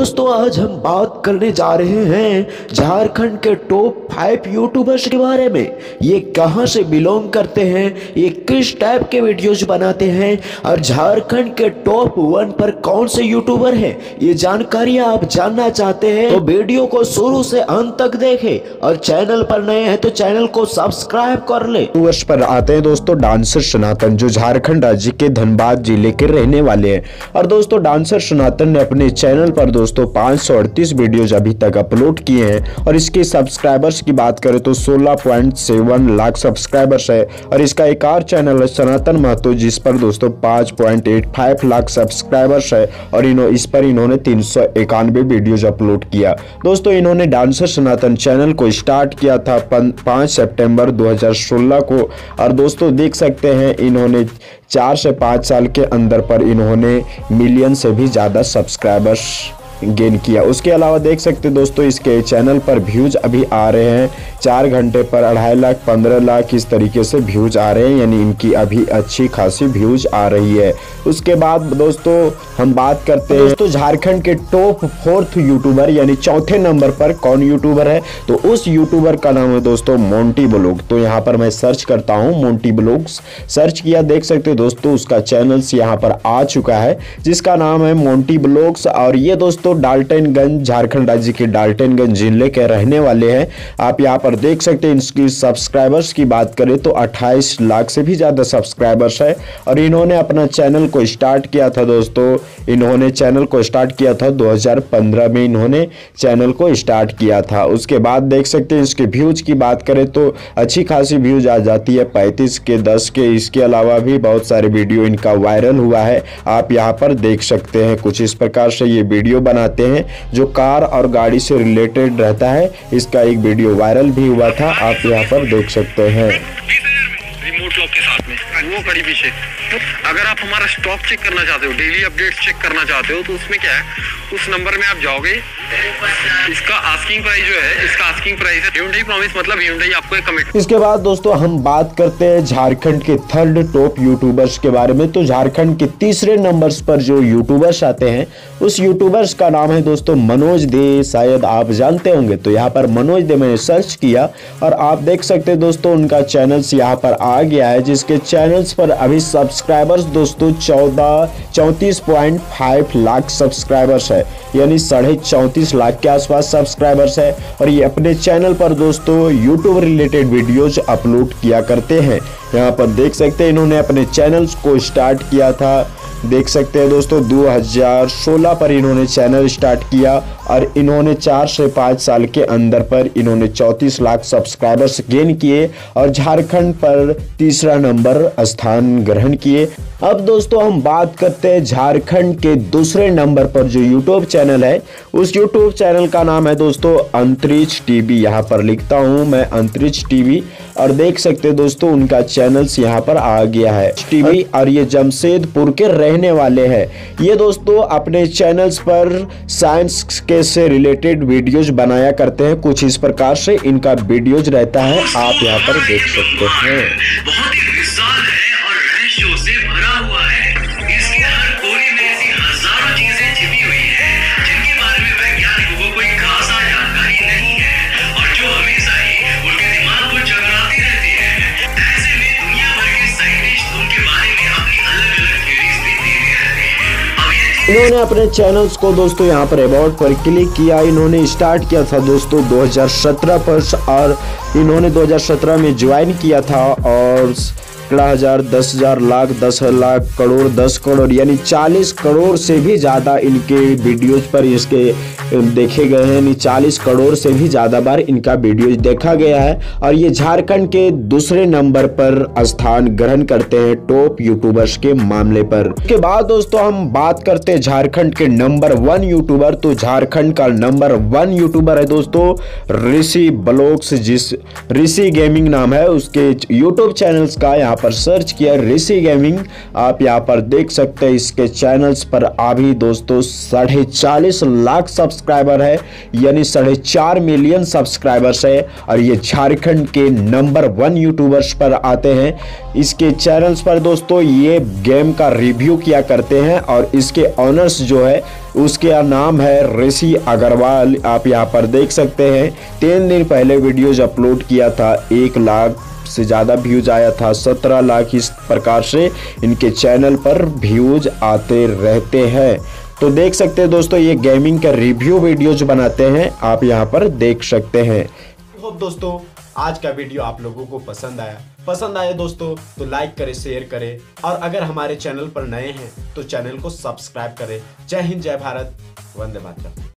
दोस्तों आज हम बात करने जा रहे हैं झारखंड के टॉप 5 यूट्यूबर्स के बारे में। ये कहां से बिलोंग करते हैं, ये किस टाइप के वीडियोज बनाते हैं और झारखंड के टॉप 1 पर कौन से यूट्यूबर हैं, ये जानकारी आप जानना चाहते हैं तो वीडियो को शुरू से अंत तक देखें और चैनल पर नए हैं तो चैनल को सब्सक्राइब कर ले। वर्ष पर आते हैं दोस्तों डांसर सनातन, जो झारखंड राज्य के धनबाद जिले के रहने वाले हैं। और दोस्तों डांसर सनातन ने अपने चैनल पर दोस्तों 538 वीडियोज अभी तक अपलोड किए हैं और इसके सब्सक्राइबर्स की बात करें तो 16.7 लाख सब्सक्राइबर्स है। और इसका एक और चैनल है सनातन महतो, जिस पर दोस्तों 5.85 लाख सब्सक्राइबर्स है और इस पर इन्होंने 391 वीडियोज अपलोड किया। दोस्तों इन्होंने डांसर सनातन चैनल को स्टार्ट किया था 5 सितंबर 2016 को। और दोस्तों देख सकते हैं इन्होंने 4 से 5 साल के अंदर पर इन्होंने मिलियन से भी ज़्यादा सब्सक्राइबर्स गेन किया। उसके अलावा देख सकते हैं दोस्तों इसके चैनल पर व्यूज अभी आ रहे हैं 4 घंटे पर 2.5 लाख 15 लाख इस तरीके से व्यूज आ रहे हैं, यानी इनकी अभी अच्छी खासी व्यूज आ रही है। उसके बाद दोस्तों हम बात करते हैं दोस्तों झारखंड के टॉप 4th यूट्यूबर यानी चौथे नंबर पर कौन यूट्यूबर है, तो उस यूट्यूबर का नाम है दोस्तों मोंटी ब्लॉग। तो यहाँ पर मैं सर्च करता हूँ मोंटी ब्लॉग्स, सर्च किया, देख सकते हो दोस्तों उसका चैनल्स यहाँ पर आ चुका है जिसका नाम है मोंटी ब्लॉग्स। और ये दोस्तों डाल्टनगंज, झारखंड राज्य के डाल्टनगंज जिले के रहने वाले हैं। आप यहाँ पर देख सकते हैं इनकी सब्सक्राइबर्स की बात करें तो 28 लाख से भी ज़्यादा सब्सक्राइबर्स है। और इन्होंने अपना चैनल को स्टार्ट किया था दोस्तों, इन्होंने चैनल को स्टार्ट किया था 2015 में इन्होंने चैनल को स्टार्ट किया था। उसके बाद देख सकते हैं इसके व्यूज की बात करें तो अच्छी खासी व्यूज आ जाती है 35 के 10 के। इसके अलावा भी बहुत सारे वीडियो इनका वायरल हुआ है, आप यहाँ पर देख सकते हैं। कुछ इस प्रकार से ये वीडियो बनाते हैं जो कार और गाड़ी से रिलेटेड रहता है। इसका एक वीडियो वायरल भी हुआ था, आप यहाँ पर देख सकते हैं। रिमोट लॉक के साथ में वो कड़ी पीछे। तो अगर आप हमारा स्टॉक चेक करना चाहते हो, डेली अपडेट्स चेक करना चाहते हो, तो उसमें क्या है, उस नंबर में आप जाओगे। इसका आस्किंग प्राइस जो है, इसका आस्किंग प्राइस है Hyundai प्रॉमिस, मतलब Hyundai आपको एक कमिट। इसके बाद दोस्तों हम बात करते हैं झारखंड के 3rd टॉप यूट्यूबर्स के बारे में। तो झारखंड के तीसरे नंबर्स पर जो यूट्यूबर्स आते हैं उस यूट्यूबर्स का नाम है दोस्तों मनोज दे, शायद आप जानते होंगे। तो यहाँ पर मनोज दे मैंने सर्च किया और आप देख सकते हैं दोस्तों उनका चैनल्स यहाँ पर आ गया है, जिसके चैनल्स पर अभी सब्सक्राइबर्स दोस्तों 34.5 लाख सब्सक्राइबर्स है, यानी 34.5 लाख के आसपास सब्सक्राइबर्स है। और ये अपने चैनल पर दोस्तों यूट्यूब रिलेटेड वीडियोज अपलोड किया करते हैं। यहाँ पर देख सकते हैं इन्होंने अपने चैनल्स को स्टार्ट किया था, देख सकते हैं दोस्तों 2016 पर इन्होंने चैनल स्टार्ट किया और इन्होंने 4 से 5 साल के अंदर पर इन्होंने 34 लाख सब्सक्राइबर्स गेन किए और झारखंड पर तीसरा नंबर स्थान ग्रहण किए। अब दोस्तों हम बात करते हैं झारखंड के दूसरे नंबर पर जो यूट्यूब चैनल है, उस यूट्यूब चैनल का नाम है दोस्तों अंतरिक्ष टीवी। यहाँ पर लिखता हूँ मैं अंतरिक्ष टीवी और देख सकते हैं दोस्तों उनका चैनल्स यहाँ पर आ गया है टीवी। और ये जमशेदपुर के रहने वाले हैं। ये दोस्तों अपने चैनल्स पर साइंस के से रिलेटेड वीडियोज बनाया करते हैं। कुछ इस प्रकार से इनका वीडियोज रहता है, आप यहाँ पर देख सकते हैं। बहुत ही विशाल है और रहस्यों से भरा हुआ है। इसके हर कोने में ऐसी हजारों चीजें छिपी हुई हैं जिनके बारे में वैज्ञानिकों को कोई खासा जानकारी नहीं है और जो हमेशा ही उनके दिमाग को चकराती रहती है। ऐसे में दुनिया भर के साइंटिस्ट उनके बारे में अपनी अलग-अलग थ्योरीज भी देते रहते हैं। इन्होंने अपने चैनल्स को दोस्तों यहाँ पर अबाउट पर क्लिक किया। इन्होंने स्टार्ट किया था दोस्तों 2017 पर और इन्होंने 2017 में ज्वाइन किया था और 10,000, 10,000, लाख, 10 लाख, करोड़, 10 करोड़ यानी 40 करोड़ से भी ज़्यादा इनके वीडियोज पर इसके देखे गए हैं, यानी 40 करोड़ से भी ज़्यादा बार इनका वीडियोज देखा गया है। और ये झारखंड के दूसरे नंबर पर स्थान ग्रहण करते हैं टॉप यूट्यूबर्स के मामले पर। उसके बाद दोस्तों हम बात करते हैं झारखंड के नंबर 1 यूट्यूबर। तो झारखंड का नंबर 1 यूट्यूबर है दोस्तों ऋषि ब्लॉग्स, जिस ऋषि गेमिंग नाम है उसके यूट्यूब चैनल्स का। यहाँ पर सर्च किया ऋषि गेमिंग, आप यहाँ पर देख सकते हैं इसके चैनल्स पर अभी दोस्तों 40.5 लाख सब्सक्राइबर है, यानी 4.5 मिलियन सब्सक्राइबर्स है और ये झारखंड के नंबर 1 यूट्यूबर्स पर आते हैं। इसके चैनल्स पर दोस्तों ये गेम का रिव्यू किया करते हैं और इसके ऑनर्स जो है उसका नाम है ऋषि अग्रवाल। आप यहाँ पर देख सकते हैं 3 दिन पहले वीडियोज अपलोड किया था, 1 लाख से ज़्यादा व्यूज आया था, 17 लाख इस प्रकार से इनके चैनल पर व्यूज आते रहते हैं। तो देख सकते हैं दोस्तों ये गेमिंग का रिव्यू वीडियोज बनाते हैं, आप यहाँ पर देख सकते हैं। होप दोस्तों आज का वीडियो आप लोगों को पसंद आया दोस्तों तो लाइक करें, शेयर करें और अगर हमारे चैनल पर नए हैं तो चैनल को सब्सक्राइब करें। जय हिंद, जय भारत, वंदे मातरम।